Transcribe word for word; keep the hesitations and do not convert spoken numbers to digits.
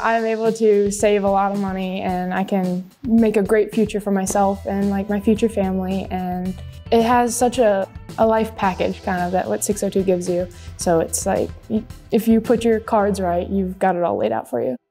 I'm able to save a lot of money and I can make a great future for myself and like my future family. And it has such a, a life package kind of that what six oh two gives you. So it's like, if you put your cards right, you've got it all laid out for you.